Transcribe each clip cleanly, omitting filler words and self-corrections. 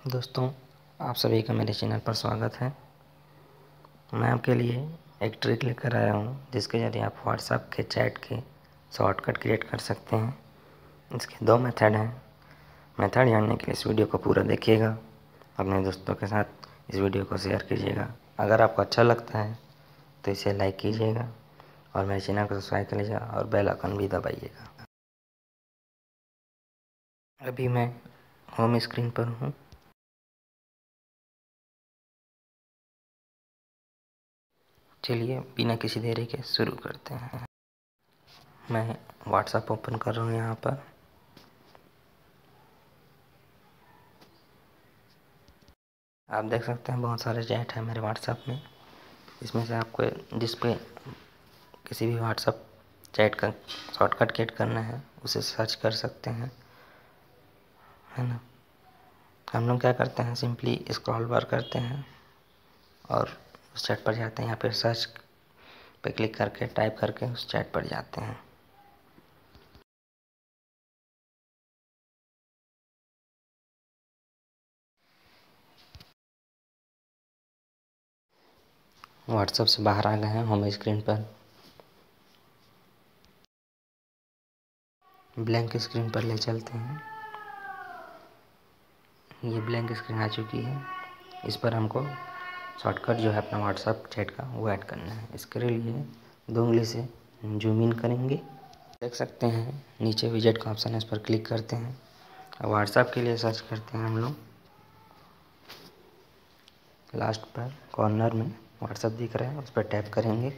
दोस्तों, आप सभी का मेरे चैनल पर स्वागत है। मैं आपके लिए एक ट्रिक लेकर आया हूँ जिसके ज़रिए आप व्हाट्सएप के चैट के शॉर्टकट क्रिएट कर सकते हैं। इसके दो मेथड हैं। मेथड जानने के लिए इस वीडियो को पूरा देखिएगा, अपने दोस्तों के साथ इस वीडियो को शेयर कीजिएगा। अगर आपको अच्छा लगता है तो इसे लाइक कीजिएगा और मेरे चैनल को सब्सक्राइब कर लीजिएगा और बेल आइकन भी दबाइएगा। अभी मैं होम स्क्रीन पर हूँ। चलिए बिना किसी देरी के शुरू करते हैं। मैं व्हाट्सएप ओपन कर रहा हूँ। यहाँ पर आप देख सकते हैं बहुत सारे चैट हैं मेरे व्हाट्सएप में। इसमें से आपको जिस पे किसी भी व्हाट्सएप चैट का शॉर्टकट क्रिएट करना है उसे सर्च कर सकते हैं, है ना। हम लोग क्या करते हैं, सिंपली स्क्रॉल बार करते हैं और उस चैट पर जाते हैं, या फिर सर्च पे क्लिक करके टाइप करके उस चैट पर जाते हैं। व्हाट्सएप से बाहर आ गए हैं, होम स्क्रीन पर ब्लैंक स्क्रीन पर ले चलते हैं। ये ब्लैंक स्क्रीन आ चुकी है। इस पर हमको शॉर्टकट जो है अपना व्हाट्सएप चैट का वो ऐड करना है। इसके लिए 2 उंगली से जूम इन करेंगे। देख सकते हैं नीचे विजेट का ऑप्शन है, इस पर क्लिक करते हैं। अब व्हाट्सएप के लिए सर्च करते हैं हम लोग। लास्ट पर कॉर्नर में व्हाट्सएप दिख रहा है, उस पर टैप करेंगे।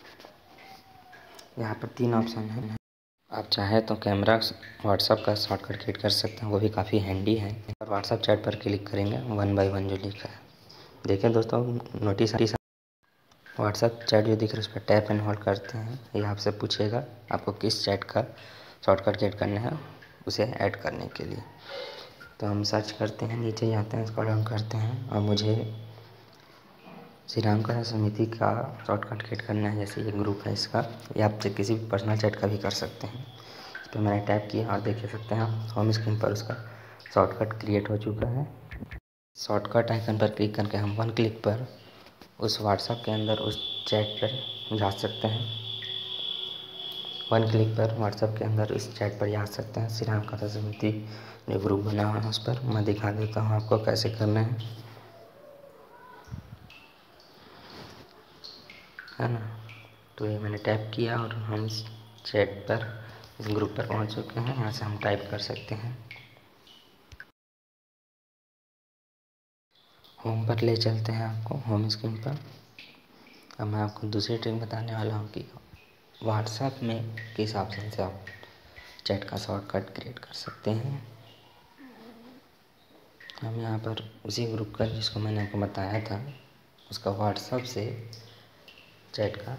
यहाँ पर 3 ऑप्शन हैं। आप चाहे तो कैमरा व्हाट्सएप का शॉर्टकट क्रिएट कर सकते हैं, वो भी काफ़ी हैंडी है। और व्हाट्सएप चैट पर क्लिक करेंगे 1 बाय 1 जो लिखा है। देखें दोस्तों, नोटिस व्हाट्सएप चैट जो दिख रहा है उस पर टैप एंड होल्ड करते हैं। ये आपसे पूछेगा आपको किस चैट का शॉर्टकट क्रिएट करना है उसे ऐड करने के लिए। तो हम सर्च करते हैं, नीचे जाते हैं, स्क्रॉल डाउन करते हैं और मुझे श्री राम कथा समिति का शॉर्टकट क्रिएट करना है। जैसे ये ग्रुप है इसका, या आप किसी भी पर्सनल चैट का भी कर सकते हैं। इस पर मैंने टैप किया और देख सकते हैं आप होम स्क्रीन पर उसका शॉर्टकट क्रिएट हो चुका है। शॉर्टकट आइकन पर क्लिक करके हम 1 क्लिक पर उस व्हाट्सएप के अंदर उस चैट पर जा सकते हैं। 1 क्लिक पर व्हाट्सएप के अंदर इस चैट पर जा सकते हैं। श्री राम कथा समिति जो ग्रुप बना हुआ है उस पर मैं दिखा देता हूँ आपको कैसे करना है ना। तो ये मैंने टैप किया और हम इस चैट पर, इस ग्रुप पर पहुंच चुके हैं। यहाँ से हम टाइप कर सकते हैं। होम पर ले चलते हैं आपको, होम स्क्रीन पर। अब मैं आपको दूसरी ट्रिक बताने वाला हूँ कि व्हाट्सएप में किस ऑप्शन से आप चैट का शॉर्टकट क्रिएट कर सकते हैं। हम यहाँ पर उसी ग्रुप का जिसको मैंने आपको बताया था उसका व्हाट्सएप से चैट का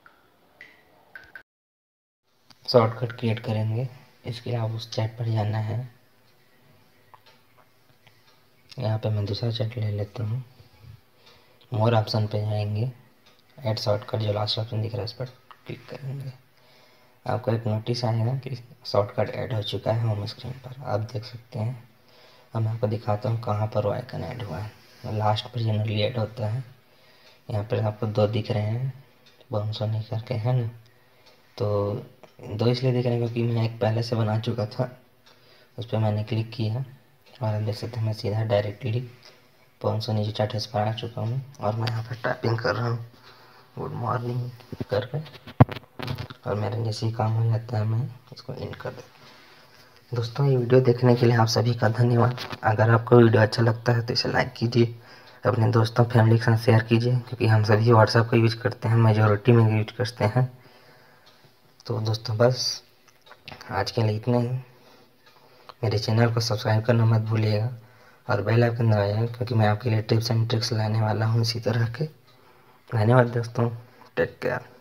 शॉर्टकट क्रिएट करेंगे। इसके लिए आप उस चैट पर जाना है। यहाँ पे मैं दूसरा चैट ले लेता हूँ। मोर ऑप्शन पे जाएंगे, ऐड शॉर्टकट जो लास्ट ऑप्शन दिख रहा है इस पर क्लिक करेंगे। आपको एक नोटिस आएगा कि शॉर्टकट ऐड हो चुका है होम स्क्रीन पर, आप देख सकते हैं। अब मैं आपको दिखाता हूँ कहाँ पर वो आइकन ऐड हुआ है। लास्ट पर जनरली ऐड होता है। यहाँ पर आपको 2 दिख रहे हैं, बाउंस होने करके, है ना। तो 2 इसलिए दिख रहे हैं क्योंकि मैं एक पहले से बना चुका था, उस पर मैंने क्लिक किया और आप देख सकते हैं मैं सीधा डायरेक्टली 500 नीचे स्टेटस पर आ चुका हूँ और मैं यहाँ पर टाइपिंग कर रहा हूँ गुड मॉर्निंग करके, और मेरा जैसे ही काम हो जाता है मैं इसको एंड कर देता हूँ। दोस्तों, ये वीडियो देखने के लिए आप सभी का धन्यवाद। अगर आपको वीडियो अच्छा लगता है तो इसे लाइक कीजिए, अपने दोस्तों फैमिली के साथ शेयर कीजिए, क्योंकि हम सभी व्हाट्सएप का यूज करते हैं, मेजॉरिटी में यूज करते हैं। तो दोस्तों बस आज के लिए इतना ही। मेरे चैनल को सब्सक्राइब करना मत भूलिएगा और बेल आइकन दबाइएगा, क्योंकि मैं आपके लिए टिप्स एंड ट्रिक्स लाने वाला हूँ इसी तरह के। धन्यवाद दोस्तों, टेक केयर।